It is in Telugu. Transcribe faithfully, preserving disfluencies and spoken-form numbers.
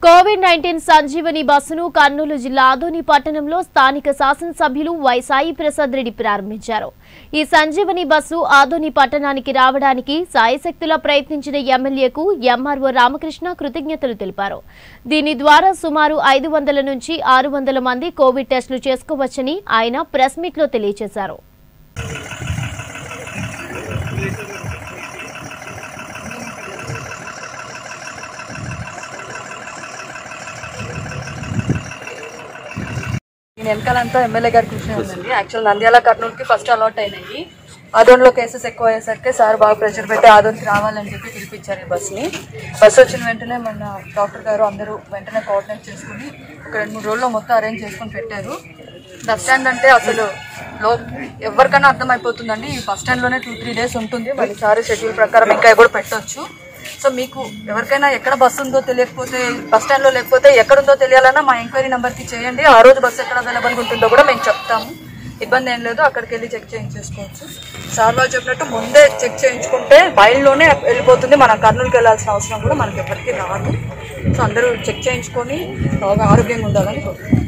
కోవిడ్ నైన్టీన్ సంజీవని బస్సును కర్నూలు జిల్లా ఆదోని పట్టణంలో స్థానిక శాసనసభ్యులు వై సాయి ప్రసాద్ రెడ్డి ప్రారంభించారు. ఈ సంజీవని బస్సు ఆదోని పట్టణానికి రావడానికి సాయశక్తులా ప్రయత్నించిన ఎమ్మెల్యేకు ఎంఆర్ఓ రామకృష్ణ కృతజ్ఞతలు తెలిపారు. దీని ద్వారా సుమారు ఐదు వందల నుంచి ఆరు వందల మంది కోవిడ్ టెస్టులు చేసుకోవచ్చని ఆయన ప్రెస్ మీట్ లో తెలియజేశారు. వెనకాలంతా ఎమ్మెల్యే గారి కృషి ఉందండి. యాక్చువల్ నంద్యాల కర్నూలుకి ఫస్ట్ అలాట్ అయినాయి. ఆదోన్లో కేసెస్ ఎక్కువ అయ్యేసరికి సార్ బాగా ప్రెషర్ పెట్టి ఆదోన్కి రావాలని చెప్పి పిలిపించారు ఈ బస్ని. బస్సు వచ్చిన వెంటనే మన డాక్టర్ గారు అందరూ వెంటనే కోఆర్డినేట్ చేసుకుని ఒక రెండు మూడు రోజుల్లో మొత్తం అరేంజ్ చేసుకుని పెట్టారు. బస్ స్టాండ్ అంటే అసలు లో ఎవరికైనా అర్థమైపోతుందండి. ఈ బస్ స్టాండ్లోనే టూ త్రీ డేస్ ఉంటుంది. మళ్ళీ సార్ షెడ్యూల్ ప్రకారం ఇంకా కూడా పెట్టవచ్చు. సో మీకు ఎవరికైనా ఎక్కడ బస్సు ఉందో తెలియకపోతే, బస్ స్టాండ్లో లేకపోతే ఎక్కడుందో తెలియాలన్నా మా ఎంక్వైరీ నెంబర్కి చేయండి. ఆ రోజు బస్సు ఎక్కడ అవైలబుల్గా ఉంటుందో కూడా మేము చెప్తాము. ఇబ్బంది ఏం లేదు, అక్కడికి వెళ్ళి చెక్ చేయించేసుకోవచ్చు. సార్ వాళ్ళు చెప్పినట్టు ముందే చెక్ చేయించుకుంటే బయలులోనే వెళ్ళిపోతుంది. మనం కర్నూలుకి వెళ్ళాల్సిన అవసరం కూడా మనకి ఎవరికి రాదు. సో అందరూ చెక్ చేయించుకొని బాగా ఆరోగ్యంగా ఉండాలని కోరుకుంటున్నాం.